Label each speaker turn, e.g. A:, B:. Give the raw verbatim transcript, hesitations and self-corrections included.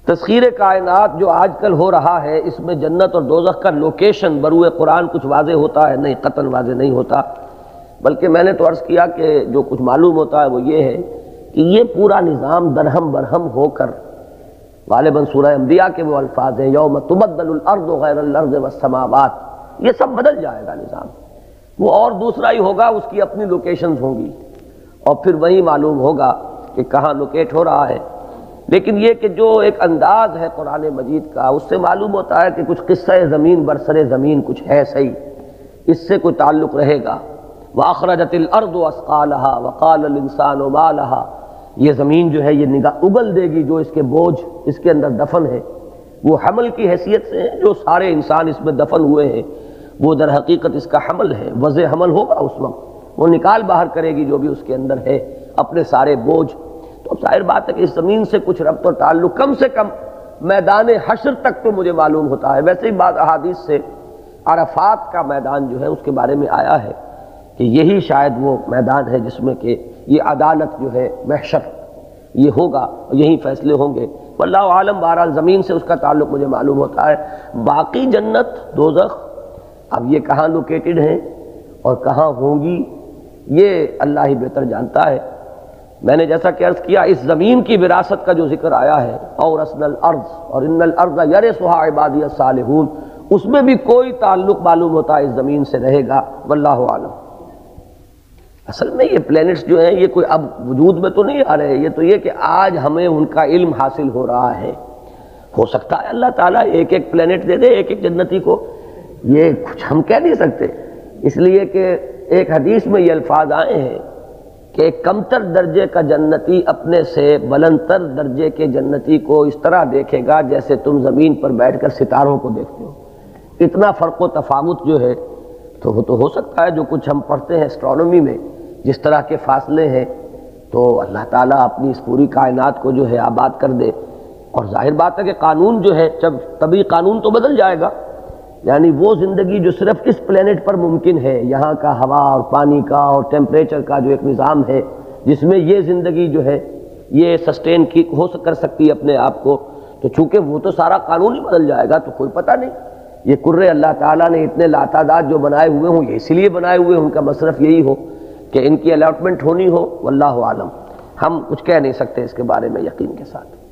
A: تسخیر کائنات جو آج کل ہو رہا ہے، اس میں جنت اور دوزخ کا لوکیشن بروئے قرآن کچھ واضح ہوتا ہے؟ نہیں، قطعاً واضح نہیں ہوتا، بلکہ میں نے تو عرض کیا کہ جو کچھ معلوم ہوتا ہے وہ یہ ہے کہ یہ پورا نظام درہم برہم ہو کر، غالباً سورہ انبیاء کے وہ الفاظ ہیں یوم تبدل الارض غیر الارض والسماوات، یہ سب بدل جائے گا نظام، وہ اور دوسرا ہی ہوگا، اس کی اپنی لوکیشنز ہوں گی اور پھر وہی معلوم ہوگا کہ کہاں لوکیٹ ہو رہا ہے۔ لیکن یہ کہ جو ایک انداز ہے قرآن مجید کا، اس سے معلوم ہوتا ہے کہ کچھ قصہ زمین برسر زمین کچھ ہے صحیح، اس سے کوئی تعلق رہے گا۔ وَأَخْرَجَتِ الْأَرْضُ أَثْقَالَهَا وَقَالَ الْإِنسَانُ مَا لَهَا، یہ زمین جو ہے یہ نگاہ اگل دے گی جو اس کے بوجھ اس کے اندر دفن ہے، وہ حمل کی حیثیت سے ہیں، جو سارے انسان اس میں دفن ہوئے ہیں وہ در حقیقت اس کا حمل ہے، وضع حمل ہوگا اس وقت، وہ نکال باہر کرے گی جو بھی اس کے اندر ہے اپنے سارے بوجھ۔ تو ظاہر بات ہے کہ اس زمین سے کچھ ربط و تعلق کم سے کم میدان حشر تک تو مجھے معلوم ہوتا ہے۔ ویسے ہی بعض احادیث سے عرفات کا میدان جو ہے اس کے بارے میں آیا ہے کہ یہی شاید وہ میدان ہے جس میں کہ یہ عدالت جو ہے محشر یہ ہوگا، یہی فیصلے ہوں گے، واللہ عالم۔ بہرحال زمین سے اس کا تعلق مجھے معلوم ہوتا ہے۔ باقی جنت دوزخ اب یہ کہاں لوکیٹڈ ہیں اور کہاں ہوں گی یہ اللہ ہی بہتر جانتا ہے۔ میں نے جیسا کہ عرض کیا اس زمین کی وراثت کا جو ذکر آیا ہے اورثنا الارض اور ان الارض یرثها عبادی الصالحون، اس میں بھی کوئی تعلق معلوم ہوتا ہے اس زمین سے رہے گا، واللہ عالم۔ اصل میں یہ پلینٹس جو ہیں یہ کوئی اب وجود میں تو نہیں آ رہے، یہ تو یہ کہ آج ہمیں ان کا علم حاصل ہو رہا ہے۔ ہو سکتا ہے اللہ تعالیٰ ایک ایک پلینٹ دے دے ایک ایک جنتی کو، یہ کچھ ہم کہہ نہیں سکتے، اس لیے کہ ایک حدیث میں یہ الفاظ آئے ہیں کہ ایک کمتر درجے کا جنتی اپنے سے بلندتر درجے کے جنتی کو اس طرح دیکھے گا جیسے تم زمین پر بیٹھ کر ستاروں کو دیکھتے ہو۔ اتنا فرق و تفاوت جو ہے تو وہ تو ہو سکتا ہے جو کچھ ہم پڑھتے ہیں اسٹرانومی میں جس طرح کے فاصلے ہیں، تو اللہ تعالیٰ اپنی اس پوری کائنات کو جو ہے آباد کر دے۔ اور ظاہر بات ہے کہ قانون جو ہے جب طبعی قانون تو بدل جائے گا، یعنی وہ زندگی جو صرف اس پلینٹ پر ممکن ہے، یہاں کا ہوا اور پانی کا اور ٹیمپریچر کا جو ایک نظام ہے جس میں یہ زندگی جو ہے یہ سسٹین کی ہو کر سکتی ہے اپنے آپ کو، تو چونکہ وہ تو سارا قانون ہی بدل جائے گا تو کوئی پتہ نہیں۔ یہ کرے اللہ تعالیٰ نے اتنے لاتعداد جو بنائے ہوئے ہوں یہ اسی لیے بنائے ہوئے ہیں، ان کا مصرف یہی ہو کہ ان کی الاٹمنٹ ہونی ہو، واللہ عالم۔ ہم کچھ کہہ نہیں سکتے اس کے بارے میں یقین کے ساتھ۔